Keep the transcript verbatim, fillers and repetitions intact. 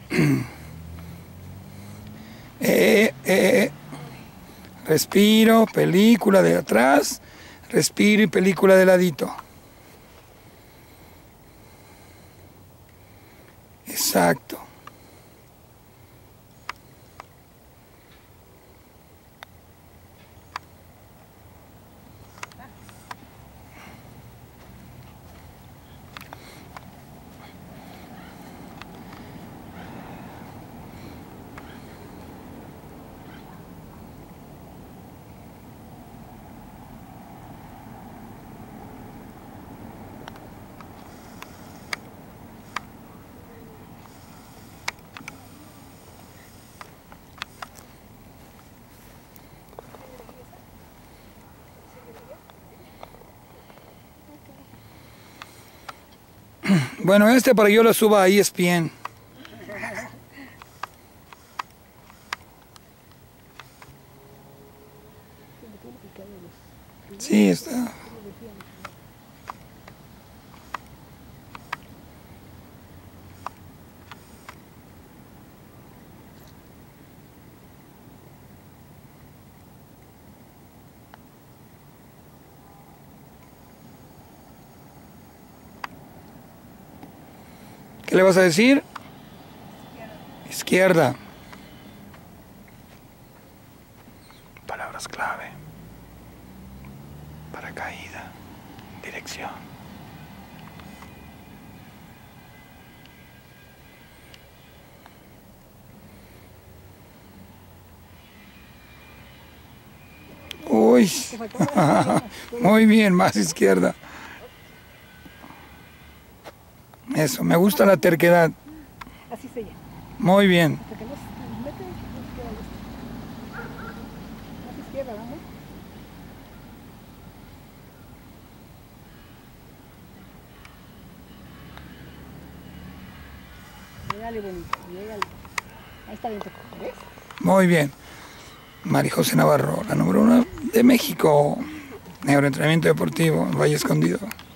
Eh, eh. Respiro, película de atrás, respiro y película de ladito. Exacto. Bueno, este para que yo lo suba a E S P N. Sí, está. ¿Qué le vas a decir? Izquierda. Izquierda. Palabras clave. Paracaídas. Dirección. Uy. Muy bien, más izquierda. Eso, me gusta la terquedad. Así se llama. Muy bien. Hasta que no se mete, más izquierda, vamos. Llegale bonito, llegale. Ahí está bien, ¿ves? Muy bien. María José Navarro, la número uno de México. Neuroentrenamiento deportivo, Valle Escondido.